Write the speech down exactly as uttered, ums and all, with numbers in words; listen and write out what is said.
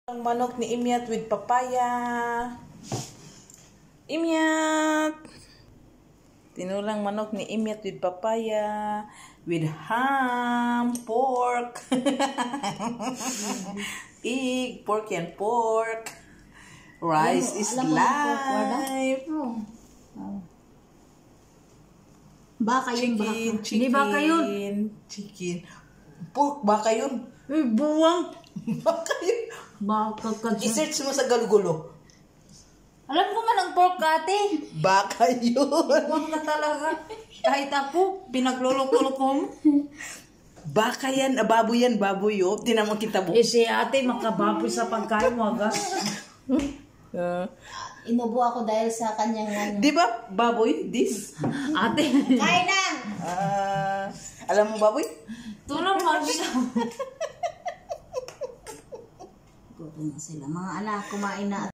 Ang manok ni Imyat with papaya. Imyat! Tinulang manok ni Imyat with papaya. With ham, pork. Pig, pork and pork. Rice is life. Baka yun, baka. Chicken, chicken. Hindi baka yun. Chicken. Pork, baka yun. Eh, buwang. Baka yun. Baka ka dyan. I-search mo sa galugulo. Alam ko man ang pork, ate. Baka yun. Buwang ka talaga. Kahit ako, pinaglulok-lulok ko mo. Baka yan, ah, baboy yan, baboy yun. Tinamang kita mo. Eh, si ate, makababoy sa pagkain mo, aga. Uh, Inubo ako dahil sa kanyang ano. di ba, baboy, this? Ate. Kain na! Ah, alam mo baboy? Tulong mo siya. Gutom na sila. Mga anak, kumain na.